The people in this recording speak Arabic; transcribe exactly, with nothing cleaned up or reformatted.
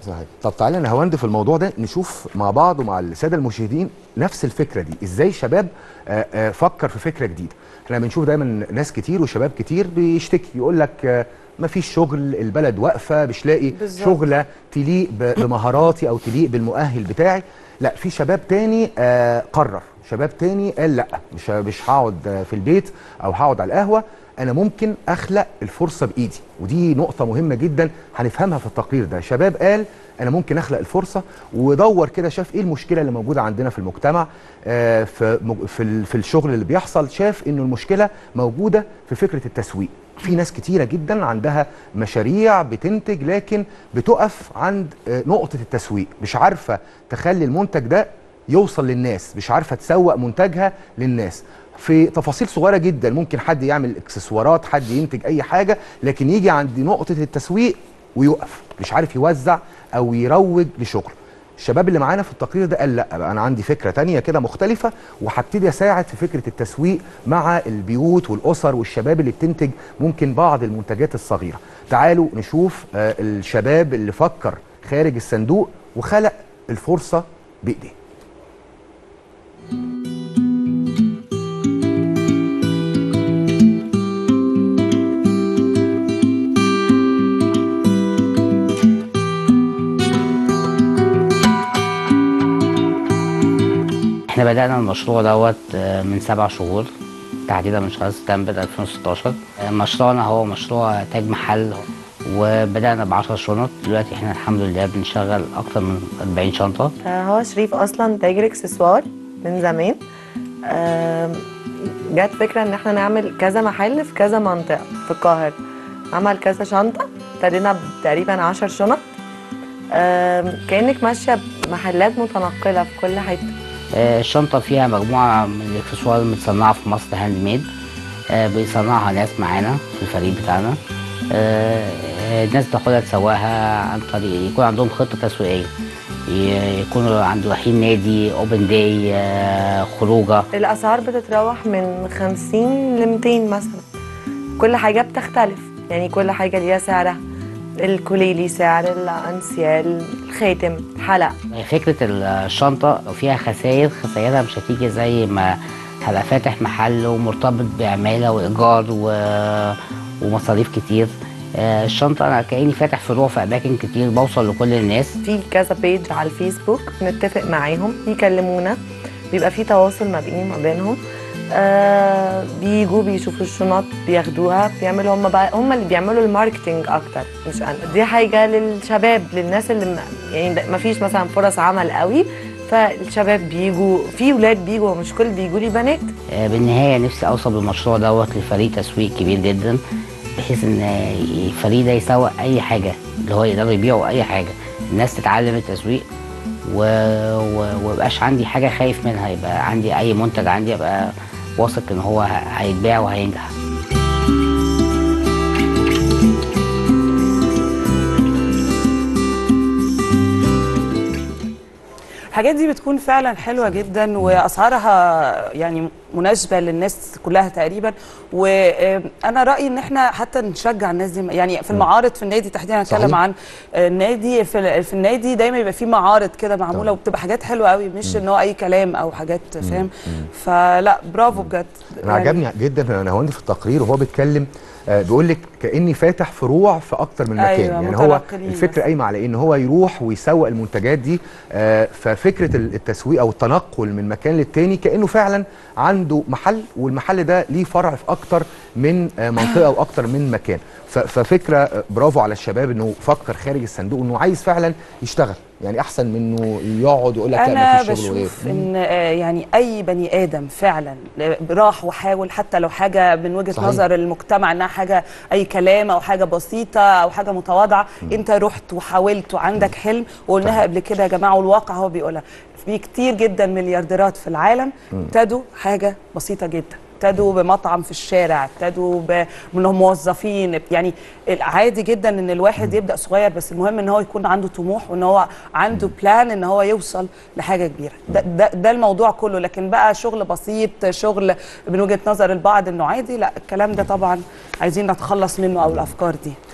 صحيح. طب تعالى انا هوند في الموضوع ده نشوف مع بعض ومع الساده المشاهدين نفس الفكره دي، ازاي شباب آآ آآ فكر في فكره جديده. احنا بنشوف دايما ناس كتير وشباب كتير بيشتكي يقول لك مفيش شغل، البلد واقفه، مش لاقي بالزبط. شغله تليق بمهاراتي او تليق بالمؤهل بتاعي. لا، في شباب تاني آه قرر، شباب تاني قال لا، مش مش هقعد في البيت او هقعد على القهوه، انا ممكن اخلق الفرصه بايدي. ودي نقطه مهمه جدا هنفهمها في التقرير ده. شباب قال انا ممكن اخلق الفرصه، ودور كده شاف ايه المشكله اللي موجوده عندنا في المجتمع، آه في في في الشغل اللي بيحصل. شاف انه المشكله موجوده في فكره التسويق. في ناس كتيره جدا عندها مشاريع بتنتج لكن بتقف عند نقطه التسويق، مش عارفه تخلي المنتج ده يوصل للناس، مش عارفه تسوق منتجها للناس في تفاصيل صغيره جدا. ممكن حد يعمل اكسسوارات، حد ينتج اي حاجه، لكن يجي عند نقطه التسويق ويقف، مش عارف يوزع او يروج لشغله. الشباب اللي معانا في التقرير ده قال لا بقى، انا عندي فكره تانية كده مختلفه، وهبتدي اساعد في فكره التسويق مع البيوت والاسر والشباب اللي بتنتج ممكن بعض المنتجات الصغيره. تعالوا نشوف آه الشباب اللي فكر خارج الصندوق وخلق الفرصه بايديه. احنا بدأنا المشروع دوت من سبع شهور تحديدا من شهر سبتمبر ألفين وستاشر. مشروعنا هو مشروع تاج محل، وبدأنا بعشر شنط. دلوقتي احنا الحمد لله بنشغل أكتر من أربعين شنطة. هو شريف أصلا تاجر اكسسوار من زمان. جت فكرة إن احنا نعمل كذا محل في كذا منطقة في القاهرة. عمل كذا شنطة، ابتدينا تقريبا عشر شنط. كأنك ماشية بمحلات متنقلة في كل حتة. الشنطة فيها مجموعة من الاكسسوار المتصنعة في مصر هاند ميد، بيصنعها ناس معانا في الفريق بتاعنا. الناس بتاخدها تسوقها عن طريق يكون عندهم خطة تسويقية، يكونوا عند رايحين نادي، اوبن داي، خروجة. الأسعار بتتراوح من خمسين لمتين مثلا، كل حاجة بتختلف، يعني كل حاجة ليها سعرها. الكوليلي سعر، الانسيال، الخاتم، الحلق. فكرة الشنطة لو فيها خسائر، خسائرها مش هتيجي زي ما هبقى فاتح محل ومرتبط بعمالة وإيجار و... ومصاريف كتير. الشنطة أنا كأني فاتح فروع في أماكن كتير، بوصل لكل الناس. في كذا بيج على الفيسبوك بنتفق معاهم يكلمونا، بيبقى في تواصل ما بيني وما بينهم. آه بيجوا بيشوفوا الشنط بياخدوها، بيعملوا هم بقى هم اللي بيعملوا الماركتينج اكتر مش انا. دي حاجه للشباب، للناس اللي يعني ما فيش مثلا فرص عمل قوي، فالشباب بيجوا، في ولاد بيجوا، مش كل بيجوا لي بنات. آه بالنهايه نفسي اوصل بالمشروع دوت لفريق تسويق كبير جدا، بحيث ان الفريق ده يسوق اي حاجه، اللي هو يقدروا يبيعوا اي حاجه، الناس تتعلم التسويق ومبقاش عندي حاجه خايف منها، يبقى عندي اي منتج عندي ابقى واثق ان هو هيتباع وهينجح. الحاجات دي بتكون فعلا حلوه جدا، واسعارها يعني مناسبه للناس كلها تقريبا. وانا رايي ان احنا حتى نشجع الناس دي، يعني في المعارض في النادي تحديدا. هنتكلم عن النادي، في, في النادي دايما يبقى في معارض كده معموله، وبتبقى حاجات حلوه قوي، مش ان هو اي كلام او حاجات، فاهم؟ فلا برافو بجد. انا يعني عجبني جدا انا هوندي في التقرير وهو بيتكلم بيقول لك كاني فاتح فروع في اكتر من مكان. أيوة، يعني هو الفكره قايمه على ان هو يروح ويسوق المنتجات دي. ففكره التسويق او التنقل من مكان للتاني كانه فعلا عنده محل، والمحل ده ليه فرع في اكتر من منطقه واكتر من مكان. ففكره برافو على الشباب انه فكر خارج الصندوق، انه عايز فعلا يشتغل، يعني احسن منه يقعد ويقول لك لا ما فيش شغل. انا بشوف ان يعني اي بني ادم فعلا راح وحاول، حتى لو حاجه من وجهه صحيح. نظر المجتمع انها حاجه اي كلام او حاجه بسيطه او حاجه متواضعه، انت رحت وحاولت وعندك حلم، وقلناها قبل كده يا جماعه، والواقع هو بيقولها. في كتير جدا مليارديرات في العالم ابتدوا حاجه بسيطه جدا، ابتدوا بمطعم في الشارع، ابتدوا بانهم موظفين. يعني عادي جدا ان الواحد يبدا صغير، بس المهم ان هو يكون عنده طموح، وان هو عنده بلان ان هو يوصل لحاجه كبيره. ده, ده, ده الموضوع كله. لكن بقى شغل بسيط، شغل من وجهه نظر البعض انه عادي، لا، الكلام ده طبعا عايزين نتخلص منه، او الافكار دي.